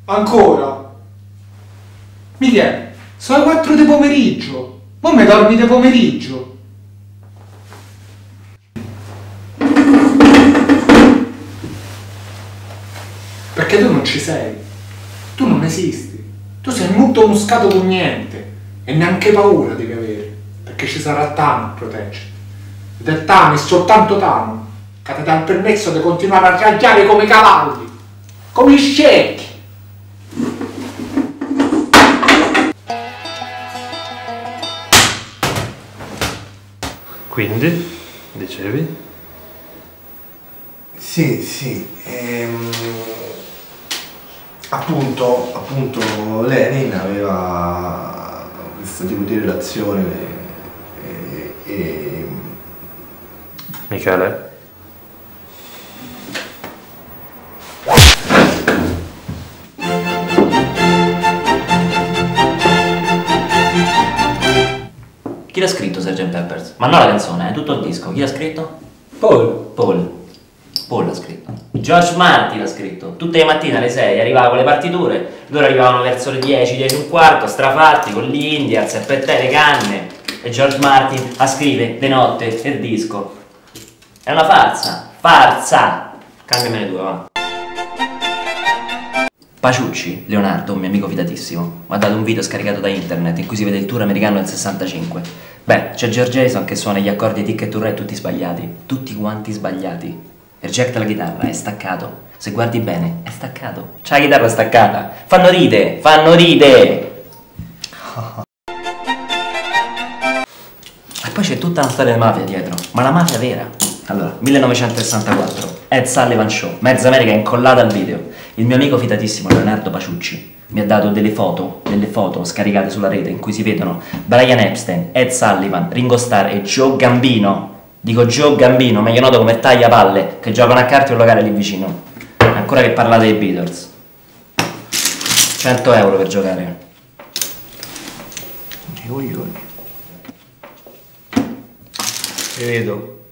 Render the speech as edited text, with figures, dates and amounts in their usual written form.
Ancora? Michele, sono le 4 di pomeriggio. Ma mi dormi di pomeriggio? Perché tu non ci sei. Tu non esisti. Tu sei molto muscato con niente. E neanche paura devi avere. Perché ci sarà Tano a proteggerti. Ed è Tano, è soltanto Tano, che ti dà il permesso di continuare a raggiare come cavalli. Come i scecchi. Quindi, dicevi? Sì, appunto Lenin aveva questo tipo di relazione e Michele? Chi l'ha scritto Sgt. Peppers? Ma non la canzone, tutto il disco. Chi l'ha scritto? Paul l'ha scritto. George Martin l'ha scritto. Tutte le mattine alle 6 arrivava con le partiture, loro arrivavano verso le 10, 10 e un quarto, strafatti con gli Indians e per te le canne. E George Martin a scrivere de notte il disco. È una farsa. Farsa! Cambiamene due, va. Paciucci, Leonardo, un mio amico fidatissimo, mi ha dato un video scaricato da internet in cui si vede il tour americano del 65. Beh, c'è George Harrison che suona gli accordi di Ticket to Ride tutti sbagliati. Tutti quanti sbagliati. Il jack della chitarra è staccato. Se guardi bene, è staccato. C'è la chitarra staccata. Fanno ride, fanno ride! E poi c'è tutta una storia di mafia dietro, ma la mafia vera. Allora, 1964, Ed Sullivan Show, mezza America incollata al video. Il mio amico fidatissimo Leonardo Paciucci mi ha dato delle foto scaricate sulla rete in cui si vedono Brian Epstein, Ed Sullivan, Ringo Starr e Joe Gambino. Dico Joe Gambino, meglio noto come tagliapalle, che giocano a carte in un locale lì vicino. Ancora che parlate dei Beatles. 100 euro per giocare. i coglioni. Ti vedo.